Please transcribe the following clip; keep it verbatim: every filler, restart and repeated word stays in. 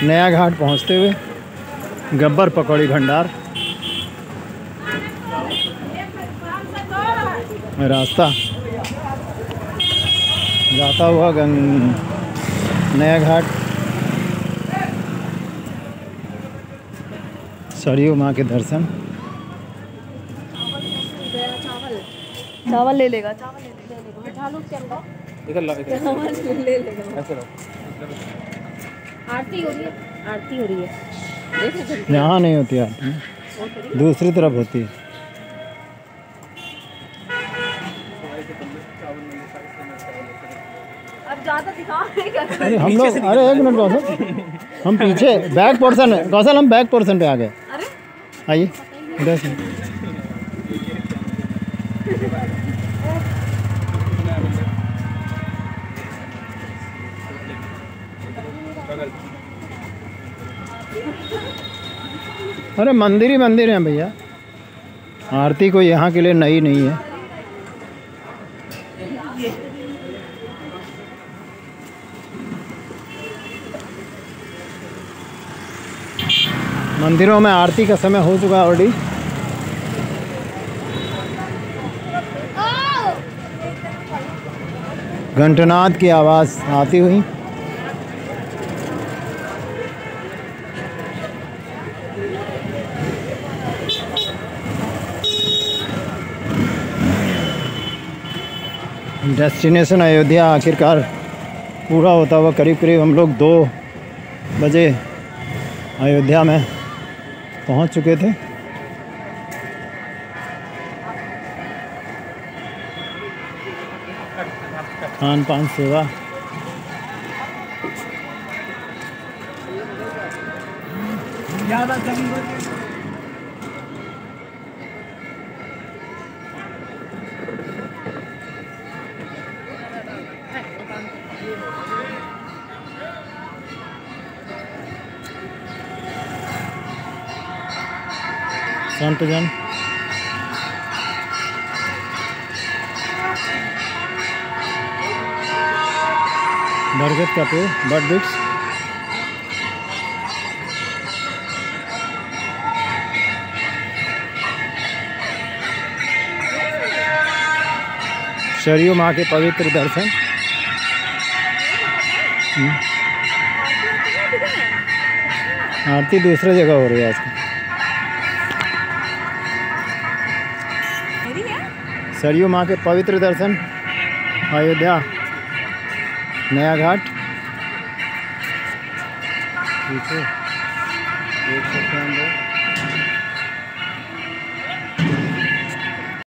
नया घाट पहुंचते हुए गब्बर पकौड़ी भंडार रास्ता जाता हुआ गंग नया घाट सरयू माँ के दर्शन। चावल ले लेगा, चावल ले लेगा, बिठा लो उसके अंदर, इधर लो, इधर चावल ले लेगा। ऐसे लो। आरती हो रही है, आरती हो रही है। यहाँ नहीं होती आरती, दूसरी तरफ होती है। अब ज़्यादा दिखाओ नहीं कर। अरे हम लोग, अरे एक मिनट कौशल, हम पीछे बैक पोर्शन है कौशल, हम बैक पोर्शन पे आ गए। अरे आइए इधर से। अरे मंदिर ही मंदिर है भैया, आरती कोई यहाँ के लिए नई नहीं है। मंदिरों में आरती का समय हो चुका है ऑलरेडी। घंटनाद की आवाज़ आती हुई डेस्टिनेशन अयोध्या आखिरकार पूरा होता हुआ करीब करीब हम लोग दो बजे अयोध्या में पहुंच चुके थे। खान पान सेवा संतजन बरगद का पेड़ बट वृक्ष सरयू माँ के पवित्र दर्शन। आरती दूसरी जगह हो रही है आज। सरयू माँ के पवित्र दर्शन अयोध्या नया घाट। ठीक है।